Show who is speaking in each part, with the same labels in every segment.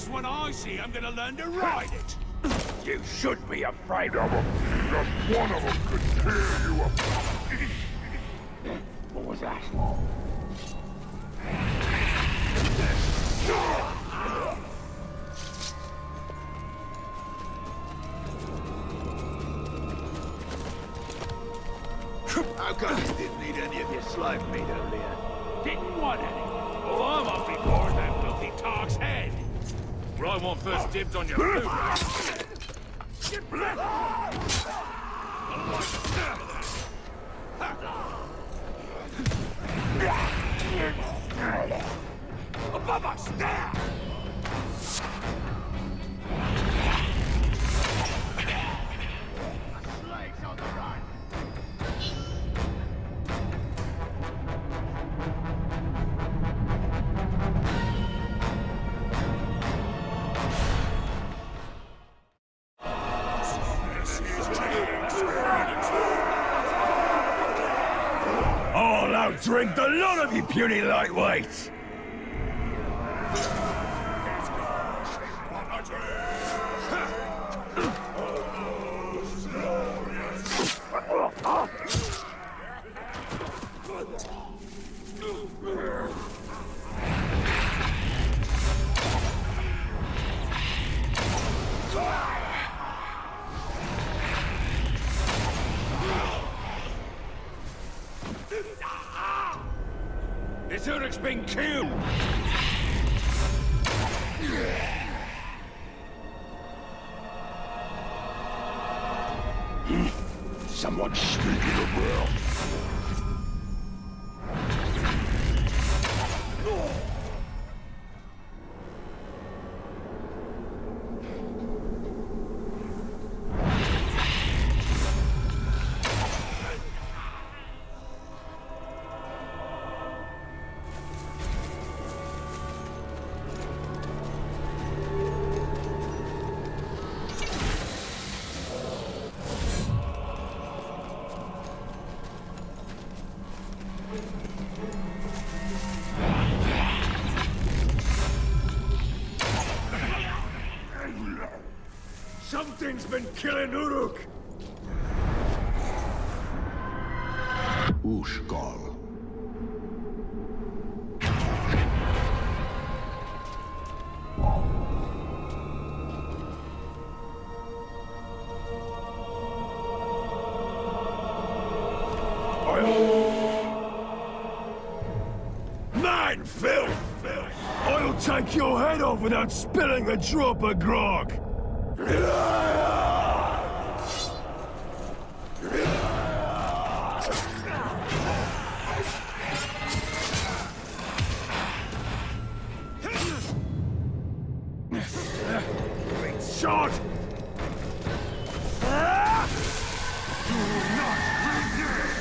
Speaker 1: one I see, I'm gonna learn to ride it.
Speaker 2: You should be afraid of them. Just one of them could tear you apart. What was that?
Speaker 1: How come you didn't need any of your slime meat earlier? Didn't want any. Well, I'm on before that filthy tark's head. Well, I want first dibs on your food. Above us, there! Slaves on the run!
Speaker 2: I'll outdrink the lot of you puny lightweights!
Speaker 1: This Uruk's been killed!
Speaker 2: Someone's sneaking around. Something's been killing Uruk! Ushkal. Man, Phil! I'll take your head off without spilling a drop of grog! Great shot! Do not resist!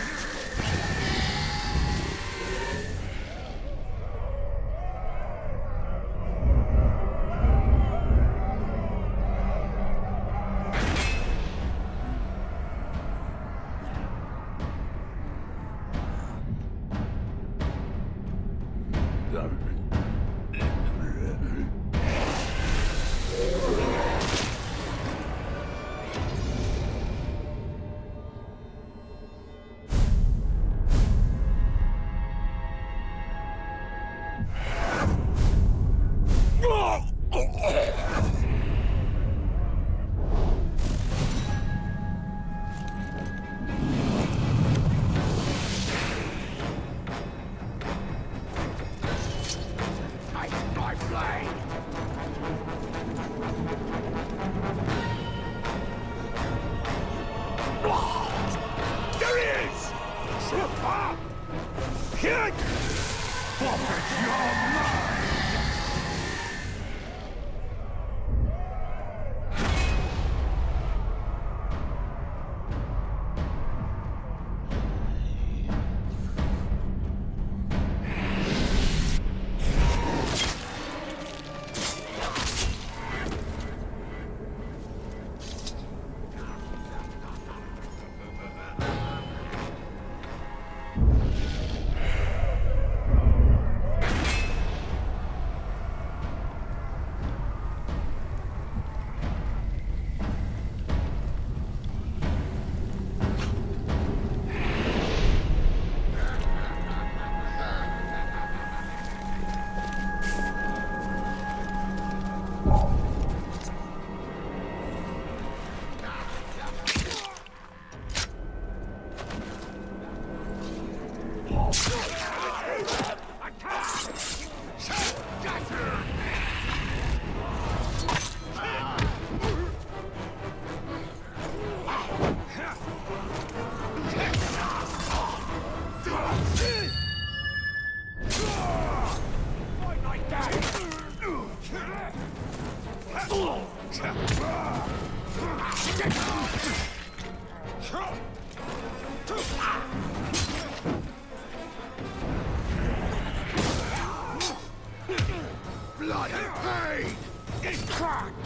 Speaker 2: Blood and pain! Get cracked!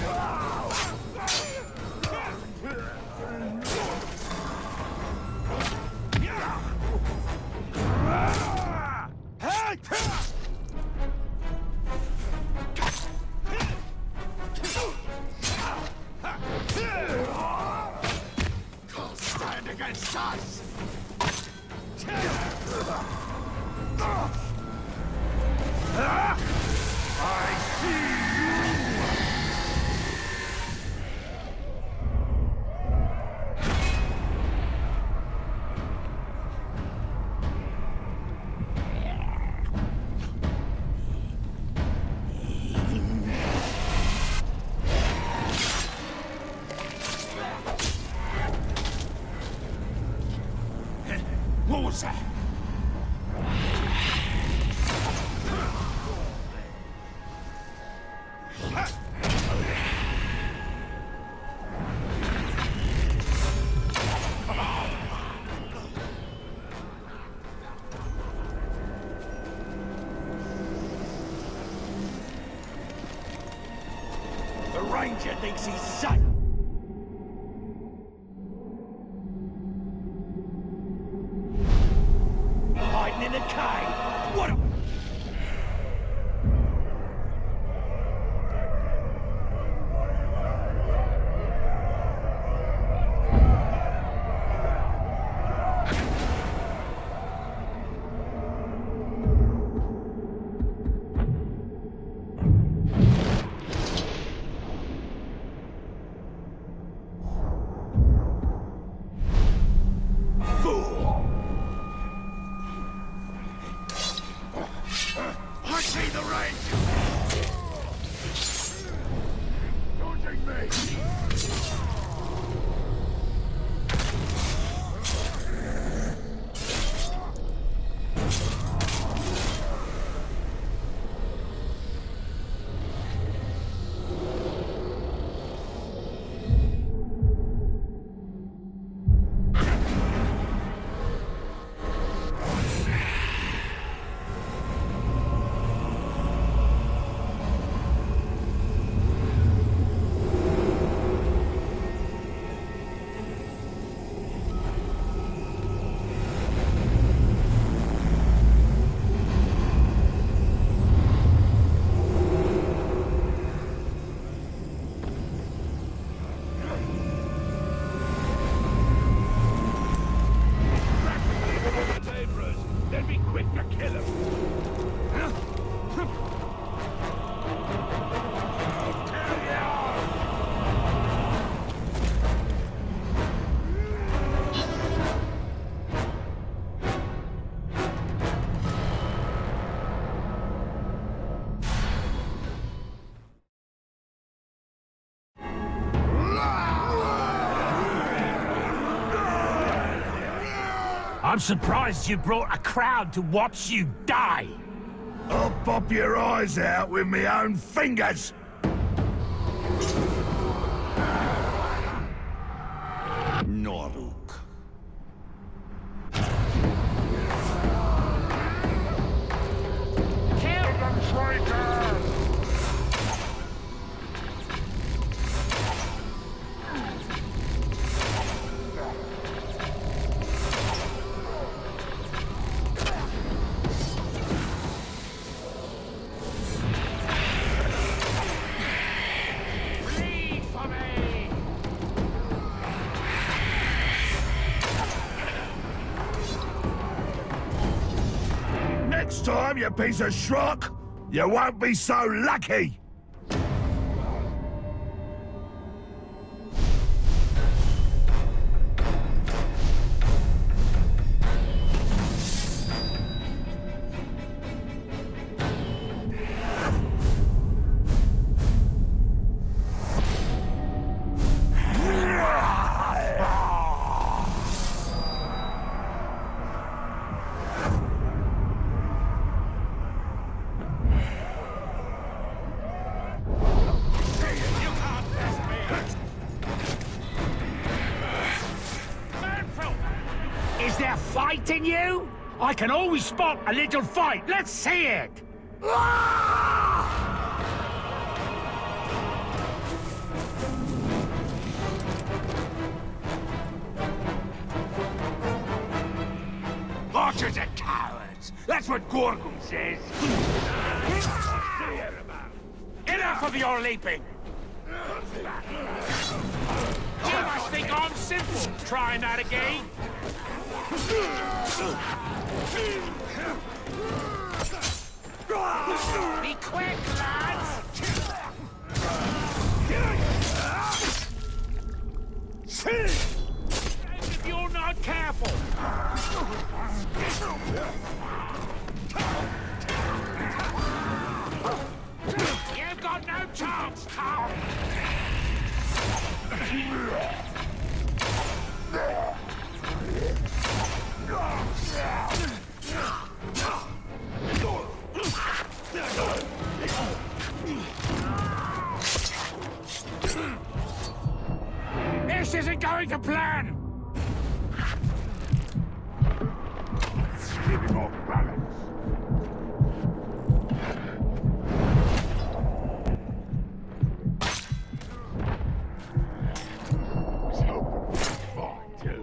Speaker 2: Can't stand against us! I see you! What was that? The Ranger thinks he's safe. Hiding in a cave. What a... I see the Ranger! Dodging me! Then be quick to kill him.
Speaker 3: I'm surprised you brought a crowd to watch you die.
Speaker 2: I'll pop your eyes out with my own fingers! Mordor.
Speaker 3: Kill them, traitors!
Speaker 2: Next time, you piece of schrock, you won't be so lucky!
Speaker 3: fight in you? I can always spot a little fight. Let's see it!
Speaker 2: Archers are cowards. That's what Gorgon says.
Speaker 3: Enough of your leaping! You must think I'm simple, trying that again. Be quick, lads! If you're not careful! You've got no chance, Tom! This isn't going to plan!
Speaker 2: Keep him off balance. Was hoping for fine, too.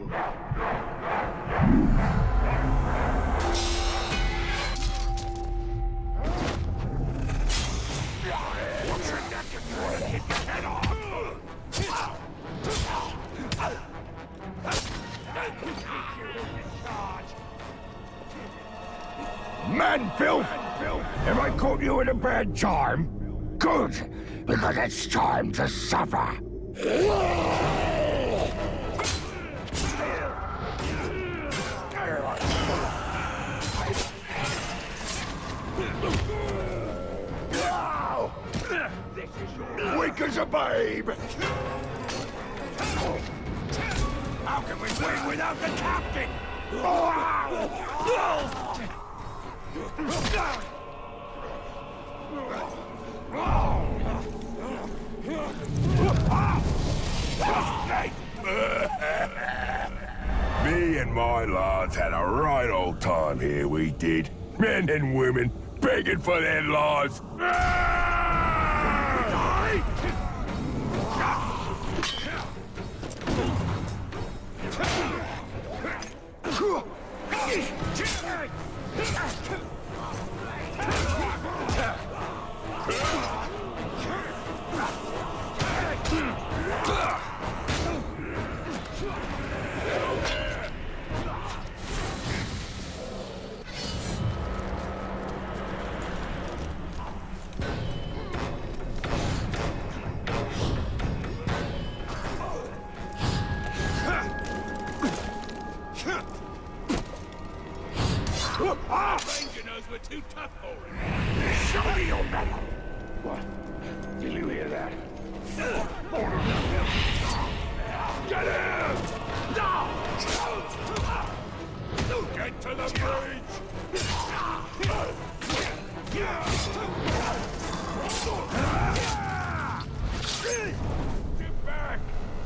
Speaker 2: What's your neck and try and hit your head off? Man, filth! Have I caught you in a bad time? Good, because it's time to suffer. Weak as a babe! How can we win without the captain? Me and my lads had a right old time here, we did. Men and women begging for their lives.
Speaker 1: Ranger knows we're too tough for him.
Speaker 2: Show me your metal. What? Did you hear that? Get him! No! Get to the bridge! Get back!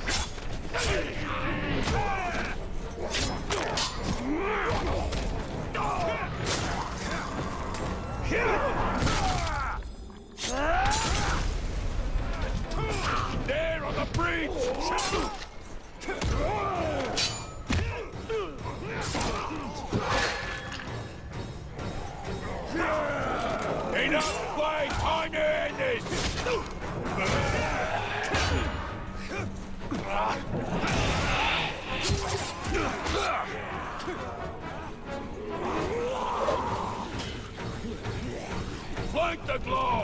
Speaker 2: There on the bridge! Enough play! Time to end this! Flank the glove!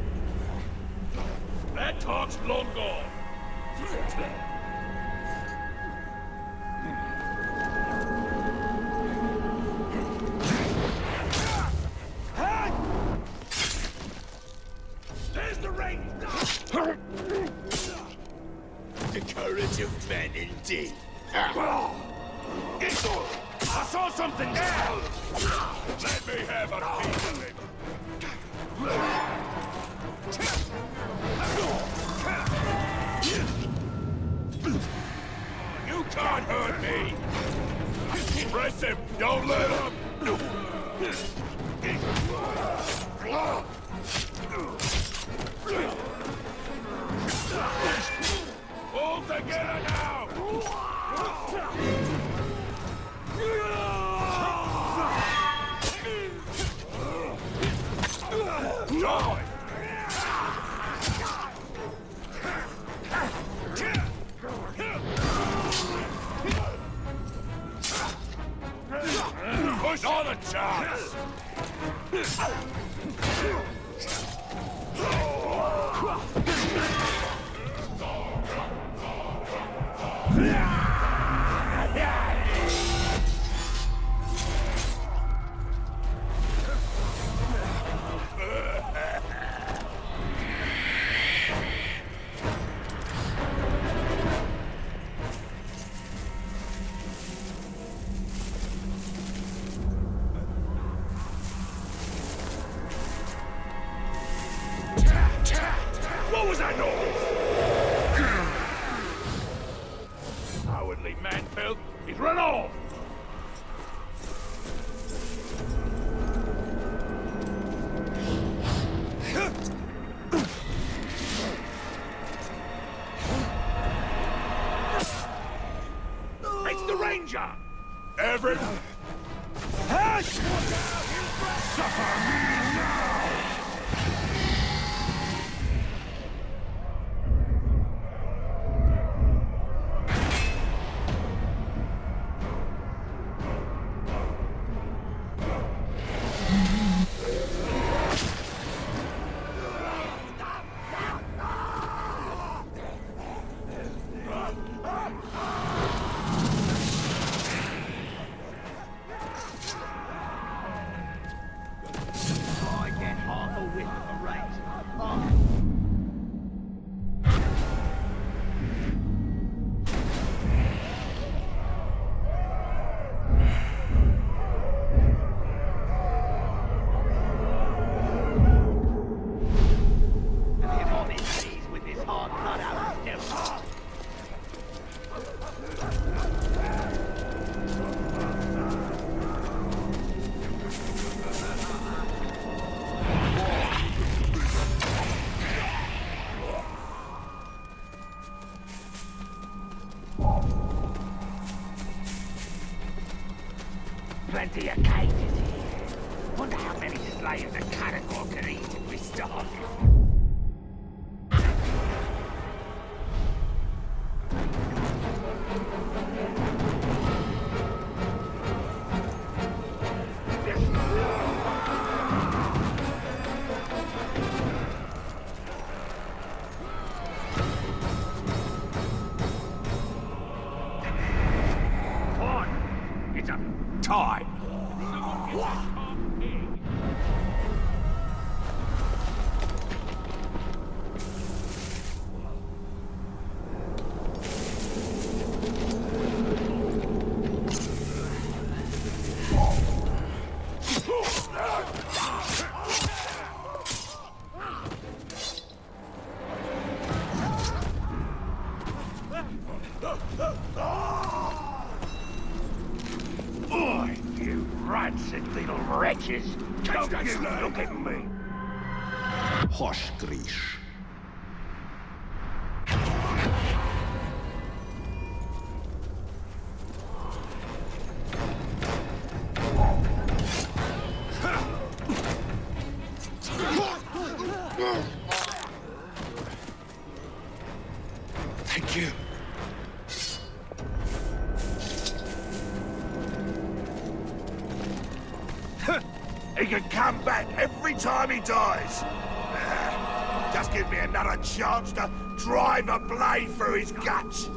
Speaker 2: That talk's long gone.
Speaker 1: men indeed. I saw something there! Let me have a piece of it! You can't hurt me! Press him! Don't let him! All together now! Die! Push on a chance! What was that noise? Cowardly man-filth! He's run off! It's the ranger! Everyone! Suffer me now! Plenty of cages here. Wonder how many slayers a carnivore can eat if we start. It's a time. Boy, you rancid little wretches! Don't you look at me!
Speaker 4: Hosh, Grish.
Speaker 2: Thank you.
Speaker 1: He can come back every time he dies. Just give me another chance to drive a blade through his guts.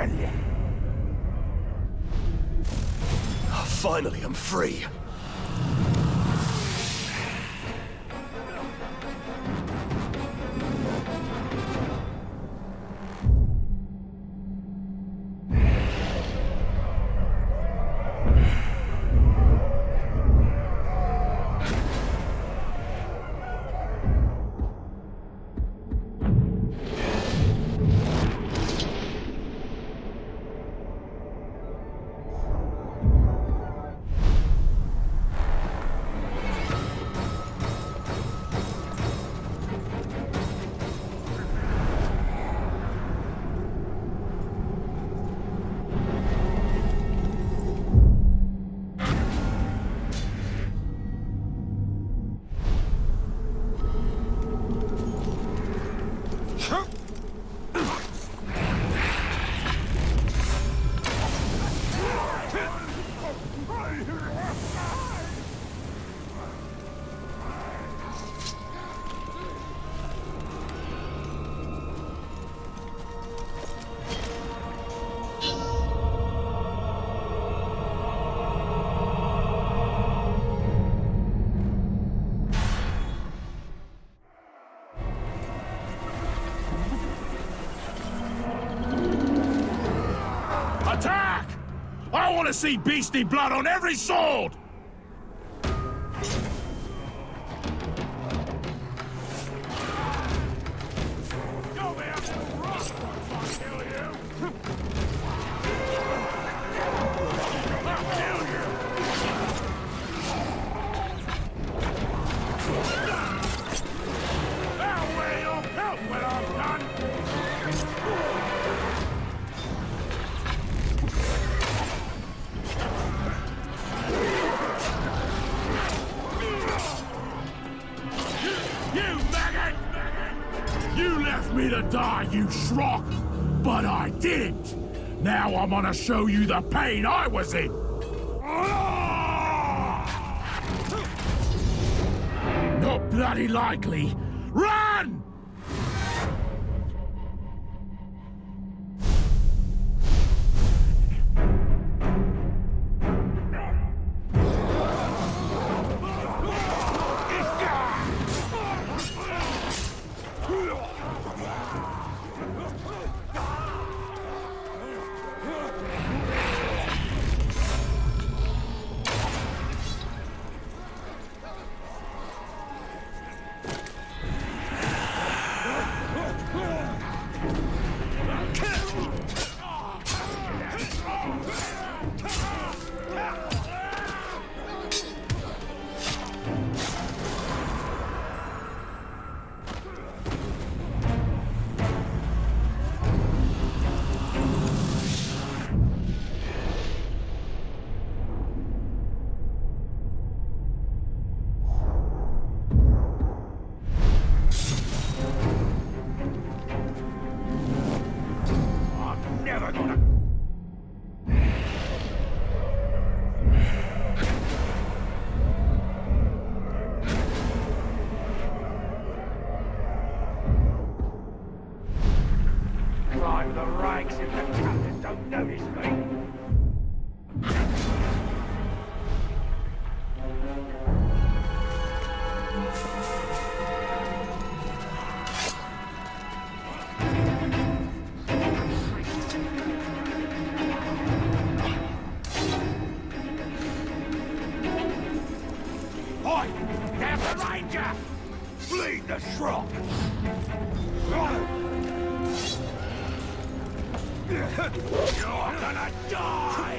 Speaker 5: Finally, I'm free.
Speaker 3: Attack! I want to see beastie blood on every sword! You left me to die, you schrock! But I didn't! Now I'm gonna show you the pain I was in! Not bloody likely! Run!
Speaker 2: Climb the ranks if the captain don't notice me. Oi! There's the ranger! Bleed the shrub! You're gonna die!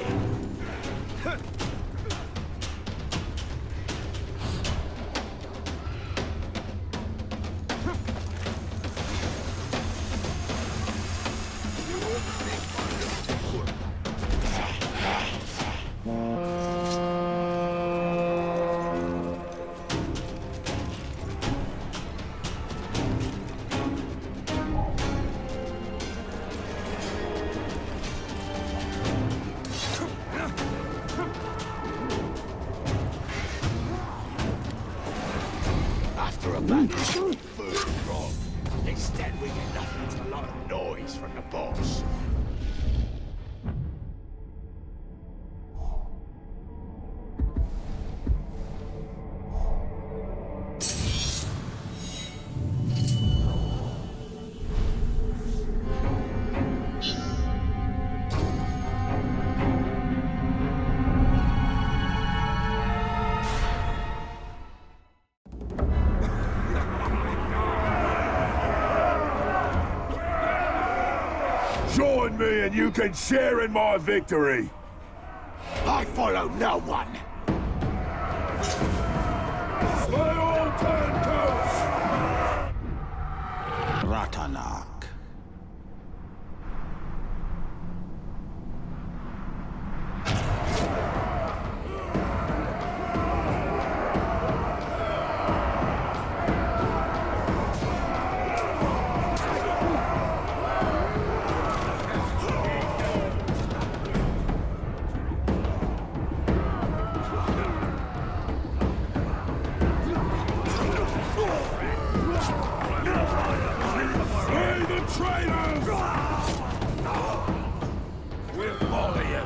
Speaker 2: Food wrong. Instead, we get nothing but a lot of noise from the boss. join me and you can share in my victory.
Speaker 5: I follow no one.
Speaker 2: Slay all turncoats!
Speaker 4: Ratanak.
Speaker 2: Slay the traitors!
Speaker 1: We'll follow you.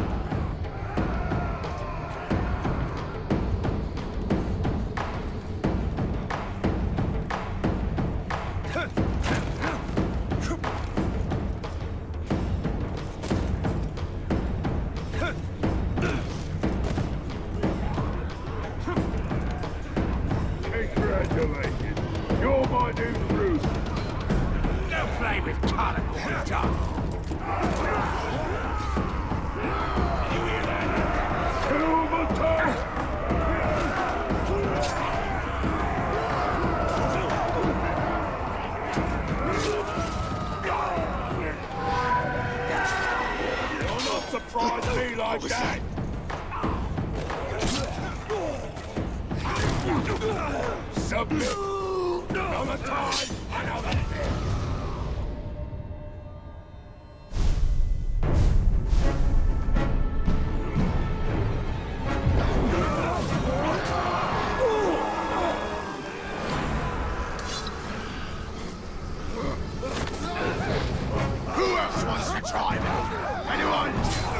Speaker 2: Congratulations. You're my new Bruce.
Speaker 1: Don't play with conical tongue. You hear that?
Speaker 2: Kill the tongue! You'll not surprise me like that! Submit! Another time, another death!
Speaker 5: Who else wants to try me? Anyone?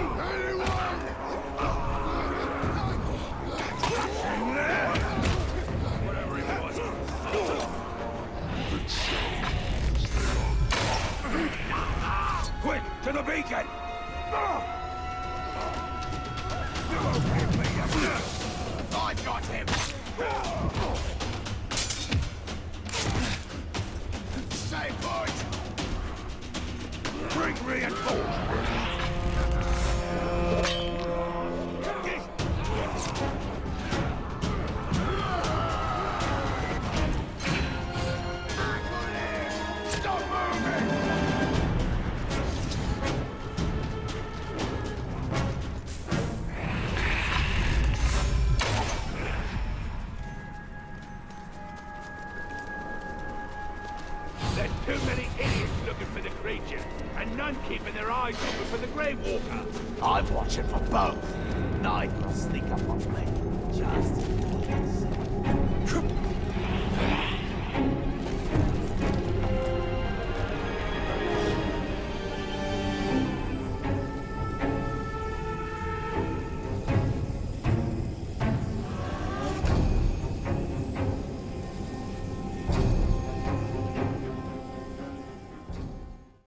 Speaker 1: Quick, to the beacon!
Speaker 5: I've got him. Save point.
Speaker 2: Bring reinforcements!
Speaker 5: Stop moving.
Speaker 1: There's too many idiots looking for the creature, and none keeping their eyes open for the Grey Walker.
Speaker 5: I'm watching for both. Neither will sneak up on me. Just